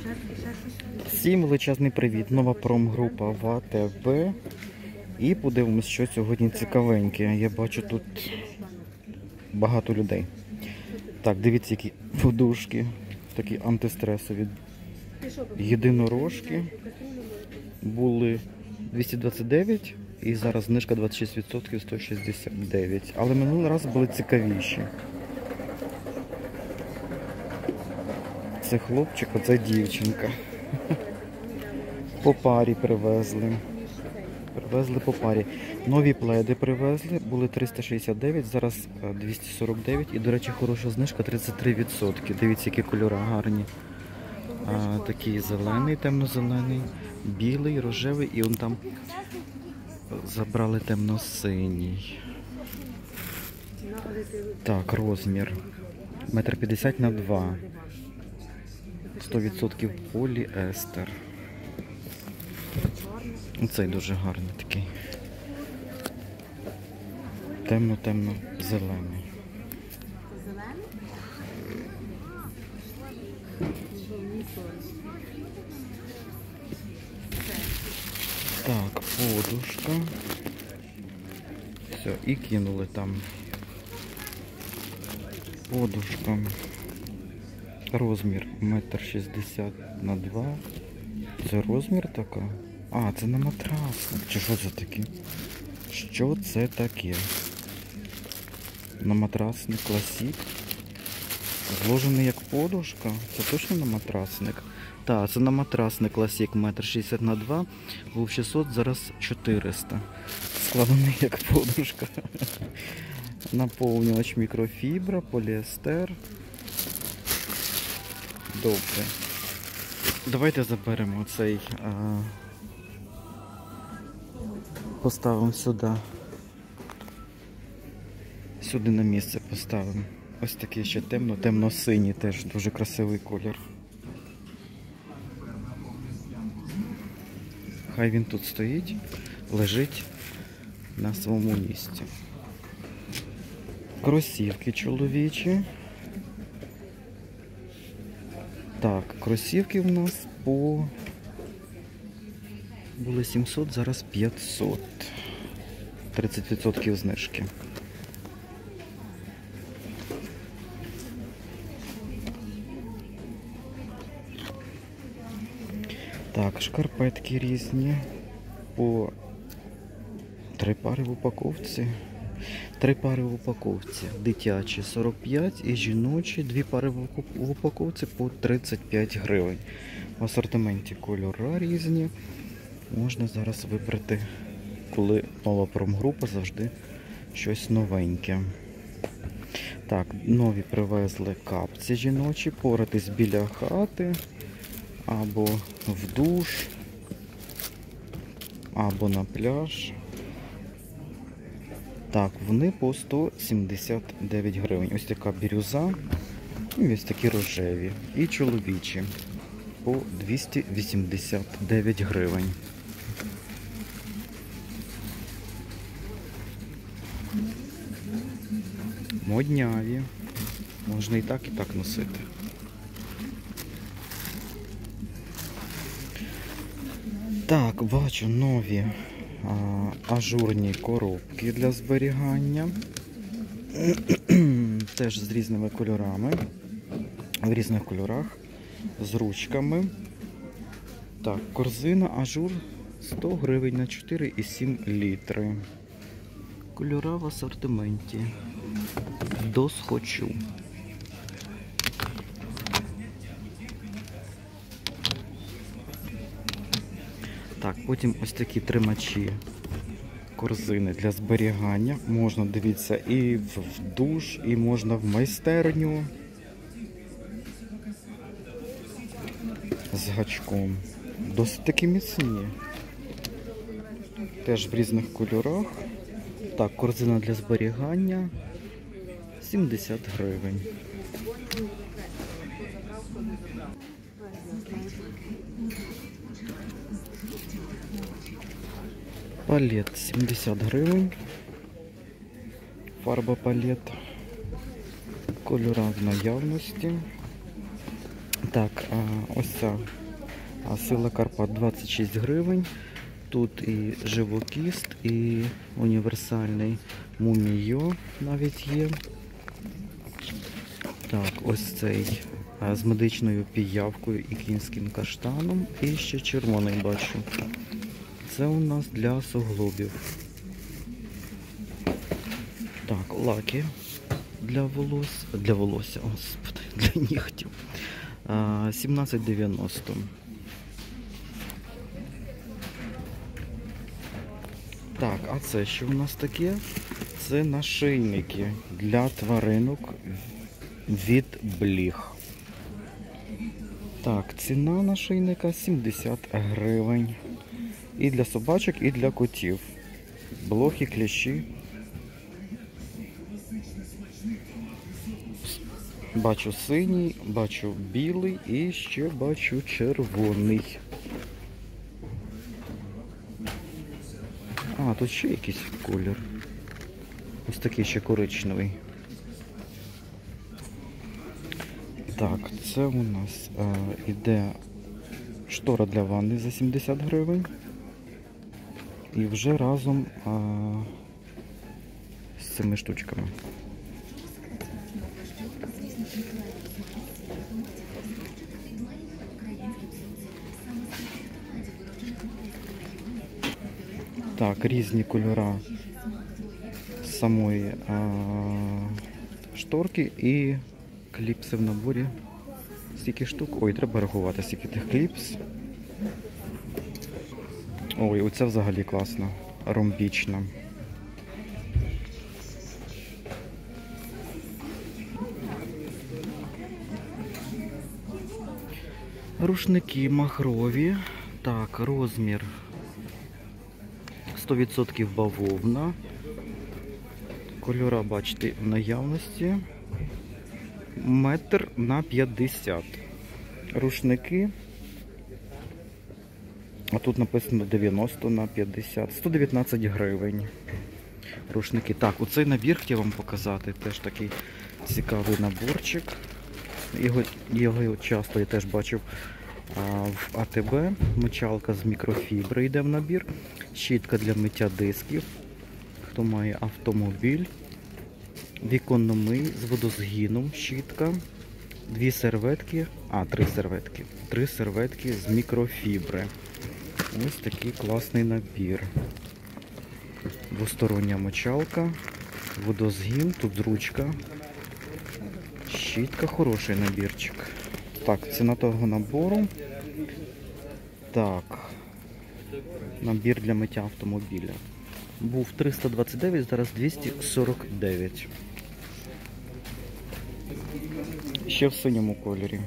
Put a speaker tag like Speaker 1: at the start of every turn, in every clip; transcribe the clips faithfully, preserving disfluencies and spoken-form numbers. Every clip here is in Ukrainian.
Speaker 1: Всім величезний привіт! Нова промгрупа в А Те Бе. І подивимось, що сьогодні цікавеньке. Я бачу тут багато людей. Так, дивіться, які подушки, такі антистресові. Єдинорожки були двісті двадцять дев'ять і зараз знижка двадцять шість відсотків, сто шістдесят дев'ять. Але минулий раз були цікавіші. Це хлопчик, а це дівчинка. По парі привезли. Привезли по парі. Нові пледи привезли, були триста шістдесят дев'ять, зараз двісті сорок дев'ять. І, до речі, хороша знижка тридцять три відсотки. Дивіться, які кольори гарні. А, такий зелений, темно-зелений, білий, рожевий і он там забрали темно-синій. Так, розмір. Метр п'ятдесят на два. сто відсотків поліестер. Оцей дуже гарний такий. Темно-темно-зелений. Так, подушка. Все, і кинули там. Подушка. Розмір метр шістдесят на два. Це розмір така? А, це на матрасник. Чи що це таке? Що це таке? На матрасник класік. Зложений як подушка. Це точно на матрасник? Так, це на матрасник класік метр шістдесят на два. Був шістсот, зараз чотириста. Складений як подушка. Наповнювач мікрофібра, поліестер. Добре. Давайте заберемо цей, а, поставимо сюди. Сюди на місце поставимо. Ось такий ще темно, темно-синій теж, дуже красивий колір. Хай він тут стоїть, лежить на своєму місці. Кросівки чоловічі. Так, кросівки в нас по... були сімсот, зараз п'ятсот. тридцять відсотків знижки. Так, шкарпетки різні. По три пари в упаковці. Три пари в упаковці. Дитячі сорок п'ять і жіночі дві пари в упаковці по тридцять п'ять гривень. В асортименті кольори різні. Можна зараз вибрати, коли нова промгрупа, завжди щось новеньке. Так, нові привезли капці жіночі, поратись біля хати, або в душ, або на пляж. Так, вони по сто сімдесят дев'ять гривень. Ось така бірюза, і ось такі рожеві. І чоловічі по двісті вісімдесят дев'ять гривень. Модняві. Можна і так, і так носити. Так, бачу нові а, ажурні коробки для зберігання. Теж з різними кольорами. В різних кольорах. З ручками. Так, корзина ажур сто гривень на чотири і сім літри. Кольора в асортименті. Досхочу. Так, потім ось такі тримачі корзини для зберігання. Можна, дивіться, і в душ, і можна в майстерню. З гачком. Досить таки міцні. Теж в різних кольорах. Так, корзина для зберігання сімдесят гривень. Палет сімдесят гривень. Фарба палет. Кольора в наявності. Так, а, ось ця а, Сила Карпат двадцять шість гривень. Тут і живокіст, і універсальний мумійо навіть є. Так, ось цей а, з медичною піявкою і кінським каштаном. І ще червоний бачу. Це у нас для суглобів. Так, лаки для волос, для волосся, господи, для нігтів. А, сімнадцять дев'яносто. Так, а це що у нас таке? Це нашийники для тваринок від бліг. Так, ціна нашийника сімдесят гривень. І для собачок, і для котів. Блохи, кліщі. Бачу синій, бачу білий і ще бачу червоний. А, тут ще якийсь колір. Ось такий ще коричневий. Так, це у нас е, іде штора для ванни за сімдесят гривень. І вже разом е, з цими штучками. Так, різні кольори самої а, шторки і кліпси в наборі. Стільки штук. Ой, треба рахувати, стільки тих кліпс. Ой, оце взагалі класно. Ромбічна. Рушники махрові. Так, розмір сто відсотків бавовна. Кольора, бачите, в наявності. Метр на п'ятдесят. Рушники. А тут написано дев'яносто на п'ятдесят. сто дев'ятнадцять гривень. Рушники. Так, оцей набір хотів вам показати. Теж такий цікавий наборчик. Його, його часто я теж бачив а, в А Те Бе. Мочалка з мікрофібри йде в набір. Щітка для миття дисків. Хто має автомобіль. Віконномий з водозгином, щітка. Дві серветки. А, три серветки. Три серветки з мікрофібри. Ось такий класний набір. Двостороння мочалка. Водозгін, тут ручка. Щітка, хороший набірчик. Так, ціна того набору. Так. Набір для миття автомобіля. Був триста двадцять дев'ять, зараз двісті сорок дев'ять. Ще в синьому кольорі.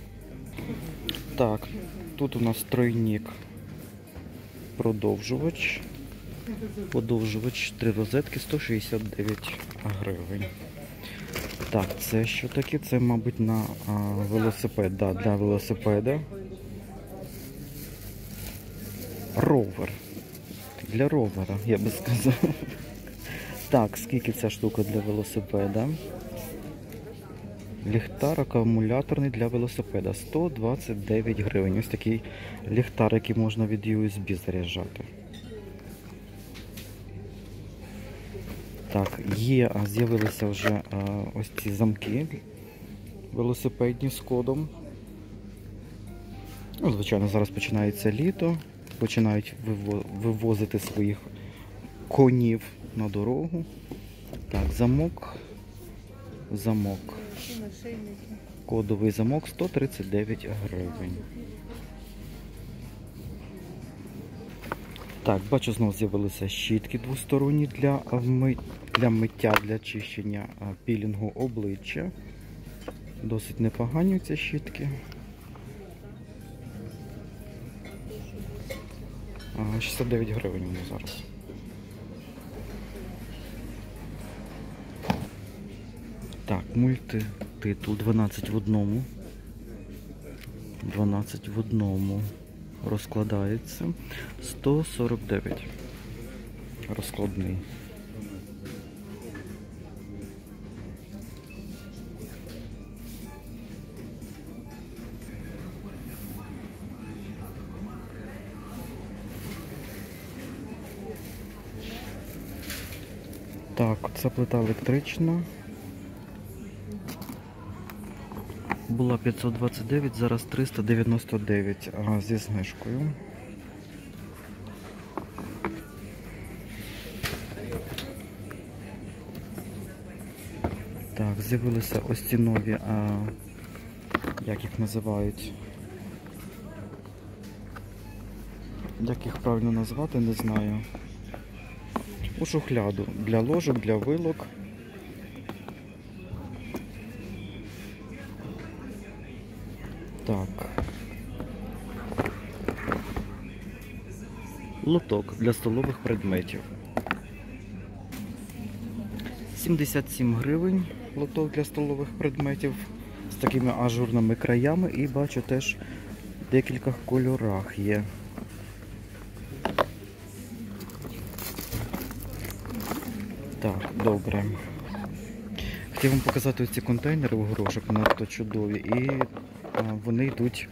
Speaker 1: Так, тут у нас тройник. Продовжувач. Подовжувач, три розетки, сто шістдесят дев'ять гривень. Так, це що таке? Це, мабуть, на а, велосипед. Да, для велосипеда. Ровер. Для ровера, я би сказав. Так, скільки ця штука для велосипеда? Ліхтар акумуляторний для велосипеда. сто двадцять дев'ять гривень. Ось такий ліхтар, який можна від Ю Ес Бі заряджати. Так, є, з'явилися вже а, ось ці замки велосипедні з кодом. Ну, звичайно, зараз починається літо. Починають вивозити своїх конів на дорогу. Так, замок. Замок. Кодовий замок сто тридцять дев'ять гривень. Так, бачу, знову з'явилися щітки двосторонні для, ми... для миття, для чищення пілінгу обличчя. Досить непогані ці щітки. шістдесят дев'ять гривень вони зараз. Так, мультититул дванадцять в одному. дванадцять в одному розкладається. сто сорок дев'ять. Розкладний. Так, це плита електрична. Була п'ятсот двадцять дев'ять, зараз триста дев'яносто дев'ять, а зі знижкою. Так, з'явилися ось ці нові, а, як їх називають? Як їх правильно назвати, не знаю. У шухляду для ложок, для вилок. Так. Лоток для столових предметів. сімдесят сім гривень лоток для столових предметів з такими ажурними краями, і бачу теж в декількох кольорах є. Так, добре. Хотів вам показати ці контейнери у горошок, надто чудові, і а, вони йдуть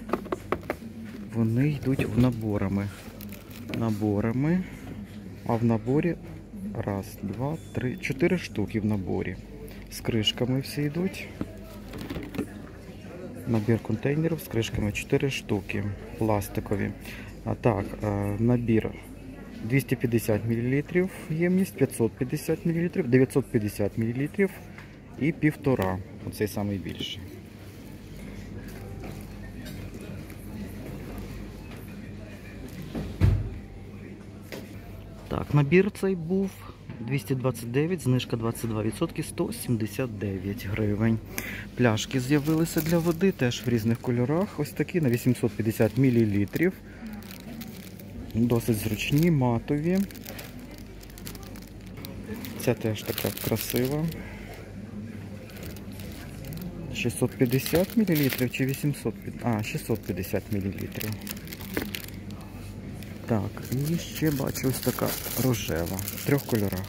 Speaker 1: вони йдуть в наборами. Наборами, а в наборі раз, два, три, чотири штуки в наборі. З кришками всі йдуть. Набір контейнерів з кришками чотири штуки, пластикові. А так, набір двісті п'ятдесят мілілітрів ємність, п'ятсот п'ятдесят мілілітрів, дев'ятсот п'ятдесят мілілітрів і півтора, оцей самий більший. Так, набір цей був двісті двадцять дев'ять, знижка двадцять два відсотки, сто сімдесят дев'ять гривень. Пляшки з'явилися для води, теж в різних кольорах. Ось такі на вісімсот п'ятдесят мілілітрів. Досить зручні, матові. Ця теж така красива. шістсот п'ятдесят мілілітрів чи вісімсот? А, шістсот п'ятдесят мілілітрів. Так, і ще бачу ось така рожева, в трьох кольорах.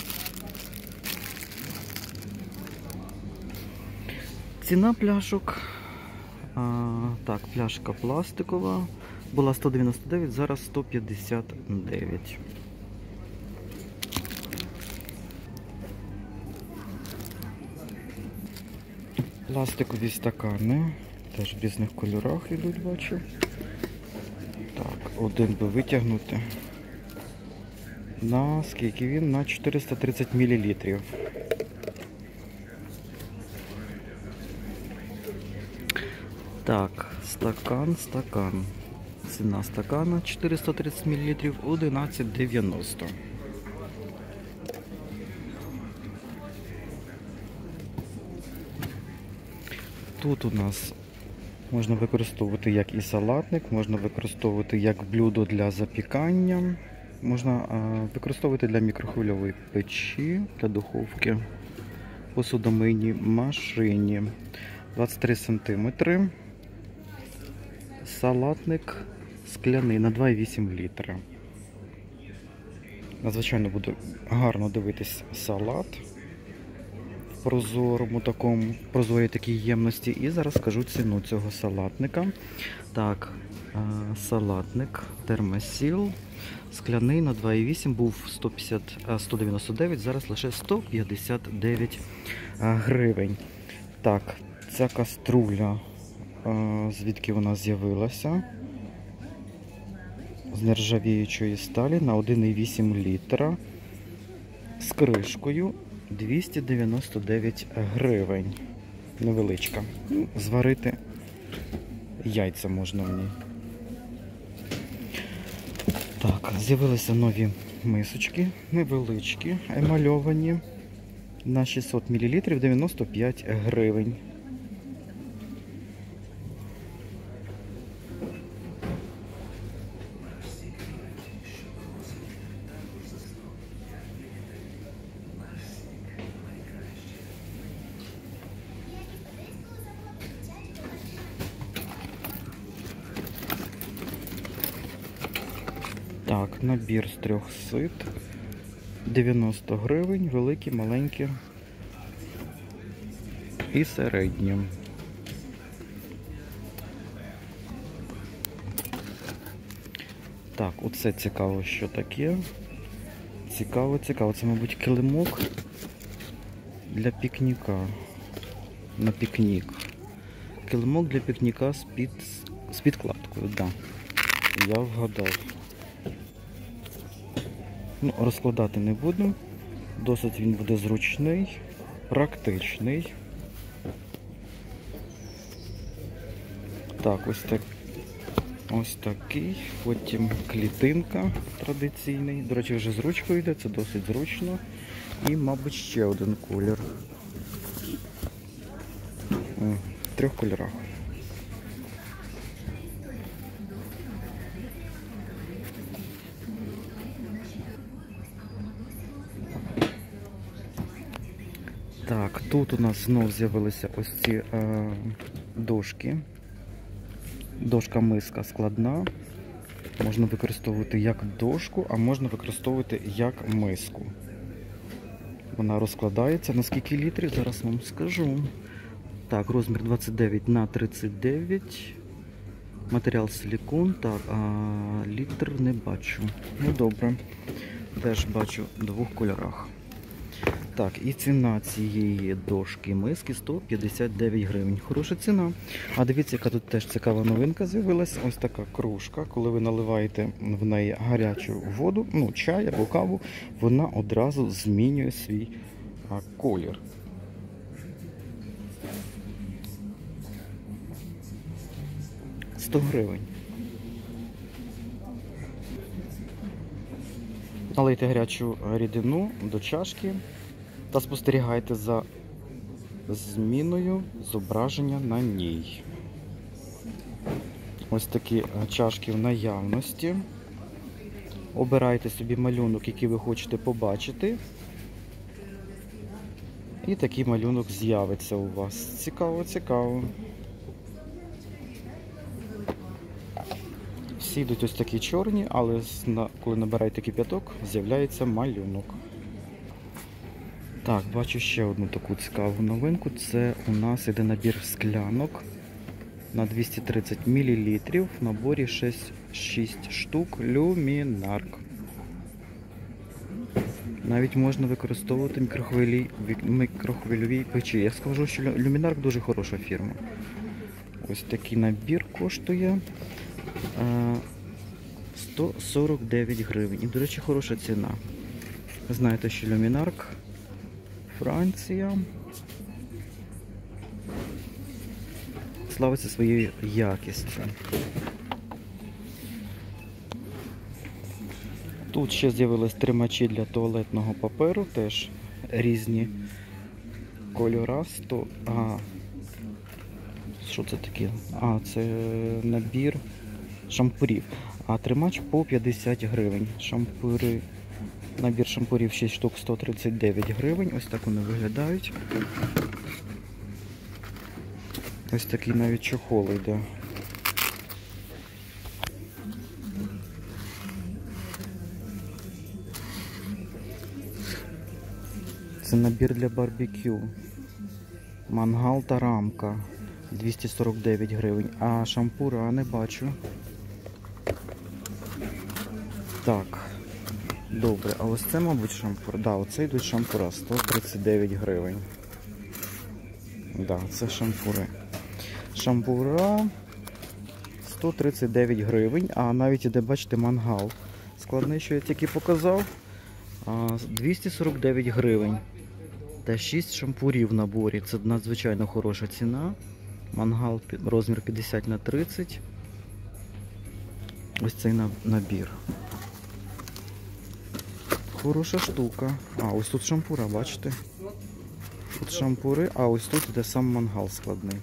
Speaker 1: Ціна пляшок, а, так, пляшка пластикова, була сто дев'яносто дев'ять, зараз сто п'ятдесят дев'ять. Пластикові стакани, теж в різних кольорах йдуть, бачу. Так, один би витягнути. На скільки він? На чотириста тридцять мілілітрів. Так, стакан, стакан. Ціна стакана чотириста тридцять мілілітрів, одинадцять дев'яносто. Тут у нас можна використовувати як і салатник, можна використовувати як блюдо для запікання, можна а, використовувати для мікрохвильової печі, для духовки, посудомийній машині. двадцять три сантиметри. Салатник скляний на два і вісім літра. Надзвичайно буде гарно дивитись салат в прозорому такому, прозорій такій ємності. І зараз скажу ціну цього салатника. Так, салатник термосіл скляний на два і вісім був сто п'ятдесят, сто дев'яносто дев'ять, зараз лише сто п'ятдесят дев'ять гривень. Так, ця каструля, звідки вона з'явилася? З нержавіючої сталі на один і вісім літра з кришкою, двісті дев'яносто дев'ять гривень. Невеличка. Зварити яйця можна в ній. Так, з'явилися нові мисочки, невеличкі, емальовані, на шістсот мілілітрів, дев'яносто п'ять гривень. Так, набір з трьох сит, дев'яносто гривень, великі, маленькі і середні. Так, оце цікаво, що таке. цікаво, цікаво. Це, мабуть, килимок для пікніка. На пікнік. Килимок для пікніка з, під... з підкладкою, так. Да. Я вгадав. Ну, розкладати не буду. Досить він буде зручний, практичний. Так, ось так. Ось такий. Потім клітинка традиційний. До речі, вже з ручкою йде, це досить зручно. І, мабуть, ще один колір. В трьох кольорах. Так, тут у нас знов з'явилися ось ці е, дошки. Дошка-миска складна. Можна використовувати як дошку, а можна використовувати як миску. Вона розкладається. На скільки літрів? Зараз вам скажу. Так, розмір двадцять дев'ять на тридцять дев'ять. Матеріал силікон. Так, а літр не бачу. Ну добре. Теж бачу в двох кольорах. Так, і ціна цієї дошки миски сто п'ятдесят дев'ять гривень. Хороша ціна. А дивіться, яка тут теж цікава новинка з'явилася. Ось така кружка. Коли ви наливаєте в неї гарячу воду, ну, чай або каву, вона одразу змінює свій а, колір. сто гривень. Налийте гарячу рідину до чашки та спостерігайте за зміною зображення на ній. Ось такі чашки в наявності. Обирайте собі малюнок, який ви хочете побачити. І такий малюнок з'явиться у вас. Цікаво, цікаво. Всі йдуть ось такі чорні, але коли набираєте кип'яток, з'являється малюнок. Так, бачу ще одну таку цікаву новинку. Це у нас іде набір склянок на двісті тридцять мілілітрів. В наборі шість штук люмінарк. Навіть можна використовувати мікрохвилі... мікрохвильові печі. Я скажу, що люмінарк дуже хороша фірма. Ось такий набір коштує сто сорок дев'ять гривень. І, до речі, хороша ціна. Ви знаєте, що люмінарк Франція славиться своєю якістю. Тут ще з'явились тримачі для туалетного паперу, теж різні кольори. сто... А, що це таке? А, це набір шампурів. А тримач по п'ятдесят гривень. Шампури... Набір шампурів шість штук сто тридцять дев'ять гривень. Ось так вони виглядають. Ось такий навіть чохол йде. Це набір для барбекю. Мангал та рамка. двісті сорок дев'ять гривень. А шампура не бачу. Так. Добре, а ось це, мабуть, шампур. Так, да, оце йдуть шампура, сто тридцять дев'ять гривень. Так, да, це шампури. Шампура сто тридцять дев'ять гривень, а навіть іде, бачите, мангал. Складний, що я тільки показав. двісті сорок дев'ять гривень. Та шість шампурів в наборі. Це надзвичайно хороша ціна. Мангал розмір п'ятдесят на тридцять. Ось цей набір. Хороша штука. А, ось тут шампура, бачите? Тут шампури, а ось тут іде сам мангал складний.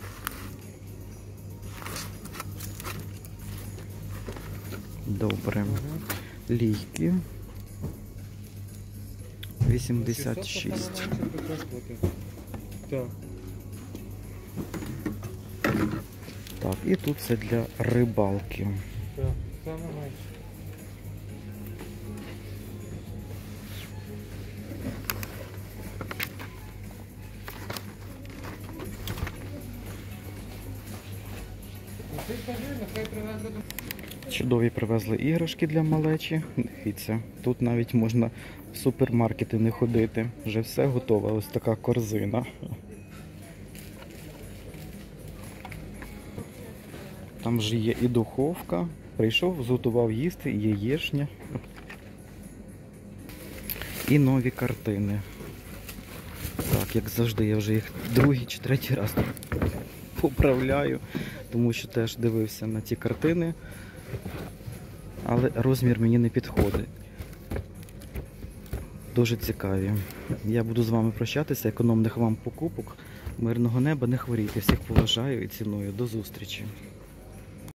Speaker 1: Добре. Лійки. вісімдесят шість. Так, і тут це для рибалки. Чудові привезли іграшки для малечі. Дивіться, тут навіть можна в супермаркети не ходити. Вже все готове. Ось така корзина. Там вже є і духовка. Прийшов, зготував їсти, і яєшня. І нові картини. Так, як завжди, я вже їх другий чи третій раз поправляю, тому що теж дивився на ті картини, але розмір мені не підходить. Дуже цікаві. Я буду з вами прощатися, економних вам покупок, мирного неба, не хворійте. Всіх поважаю і ціную. До зустрічі.